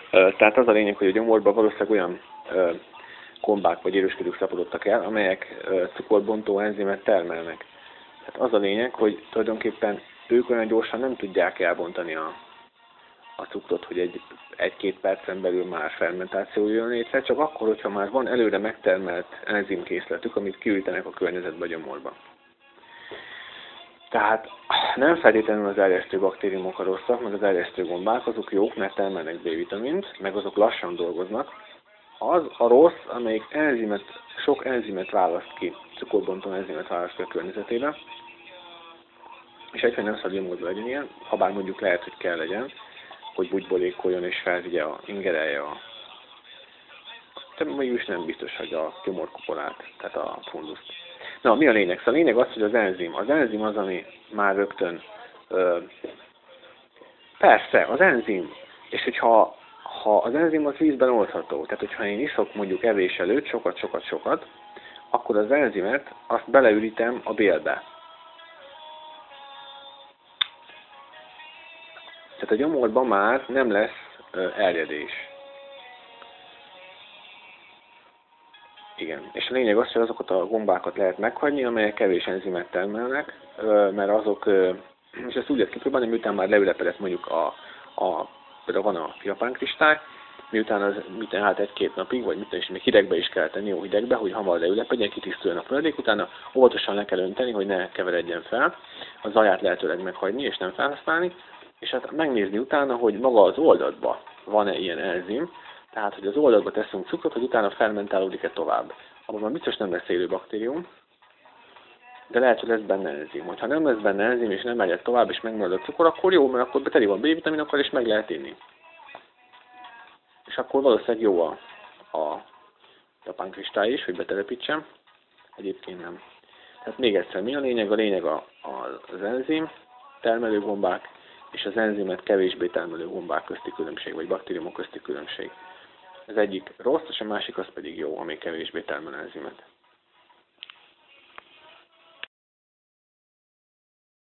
Tehát az a lényeg, hogy a gyomorban valószínűleg olyan gombák vagy élősködők szaporodtak el, amelyek cukorbontó enzimet termelnek. Tehát az a lényeg, hogy tulajdonképpen ők olyan gyorsan nem tudják elbontani a cukrot, hogy egy-két percen belül már fermentáció jön létre, csak akkor, hogyha már van előre megtermelt enzimkészletük, amit kiültenek a környezetbe, a gyomorba. Tehát nem feltétlenül az erjesztő baktériumok a rosszak, meg az erjesztő gombák, azok jók, mert termelnek B-vitamint, meg azok lassan dolgoznak. Az a rossz, amelyik sok enzimet választ ki, cukorbontó enzimet választ ki a környezetébe, és egyszerűen nem szabad gyomorba legyen ilyen, habár mondjuk lehet, hogy kell legyen, hogy bugybolékoljon és felvigye, ingerelje de mégis nem biztos, hogy a gyomorkupolát, tehát a funduszt. Na, mi a lényeg? Szóval a lényeg az, hogy az enzim az, ami már rögtön... persze, az enzim. És hogyha az enzim az vízben oldható, tehát hogyha én iszok mondjuk evés előtt sokat, akkor az enzimet azt beleürítem a bélbe. Tehát a gyomorban már nem lesz erjedés. Igen. És a lényeg az, hogy azokat a gombákat lehet meghagyni, amelyek kevés enzimet termelnek, mert azok, és ezt úgy lehet kipróbálni, miután már leülepedett mondjuk például van a japánkristály, miután hát egy-két napig, vagy és még hidegbe is kell tenni, jó hidegbe, hogy hamar leülepedjen, kitisztuljon a földék, utána óvatosan le kell önteni, hogy ne keveredjen fel, a zaját lehetőleg meghagyni és nem felhasználni, és hát megnézni utána, hogy maga az oldatban van-e ilyen enzim, tehát, hogy az oldalba teszünk cukrot, hogy utána fermentálódik-e tovább. Abban már biztos nem lesz élő baktérium, de lehet, hogy lesz benne enzim. Ha nem lesz benne enzim, és nem megyek tovább, és megmarad a cukor, akkor jó, mert akkor teli van B-vitaminokkal, és meg lehet inni. És akkor valószínűleg jó a japánkristály is, hogy betelepítsem. Egyébként nem. Tehát még egyszer, mi a lényeg? A lényeg az enzim, termelő gombák, és az enzimet kevésbé termelő gombák közti különbség, vagy baktériumok közti különbség. Az egyik rossz, és a másik az pedig jó, ami kevésbé termel enzimet.